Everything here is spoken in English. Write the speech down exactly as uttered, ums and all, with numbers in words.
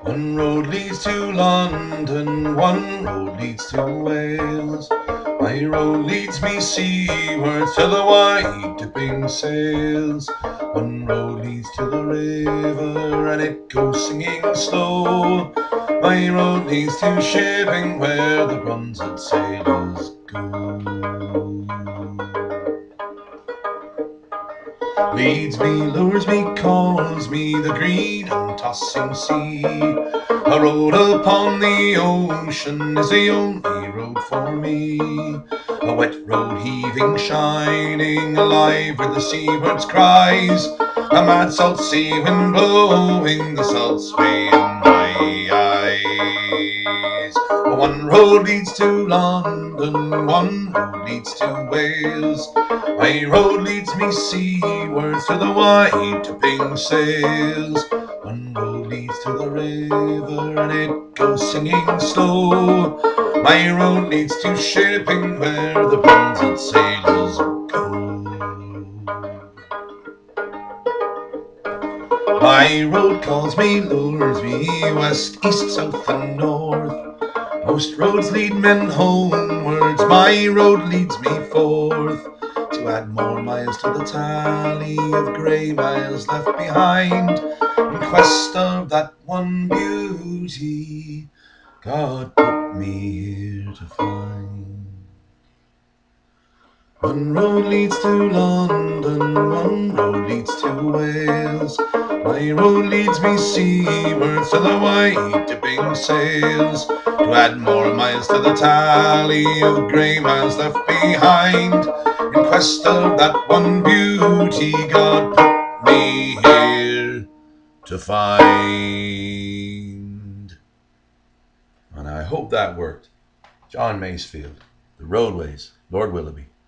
One road leads to London, one road leads to Wales. My road leads me seawards to the white dipping sails. One road leads to the river and it goes singing slow. My road leads to shipping where the bronzed sailors go. Leads me, lures me, calls me, the green and tossing sea. A road upon the ocean is the only road for me. A wet road heaving, shining, alive where the seabirds cries. A mad salt sea wind blowing, the salt spray in my eyes. One road leads to London, one road leads to Wales. My road leads me seawards to the white dipping sails. One road leads to the river and it goes singing slow. My road leads to shipping where the bronzed sailors go. My road calls me, lures me, west, east, south and north. Most roads lead men homewards, my road leads me forth. To add more miles to the tally of grey miles left behind, in quest of that one beauty God put me here to find. One road leads to London, one road leads to Wales. My road leads me seawards to the white dipping sails. To add more miles to the tally of grey miles left behind, in quest of that one beauty God put me here to find. And I hope that worked. John Masefield, The Roadways, Lord Willoughby.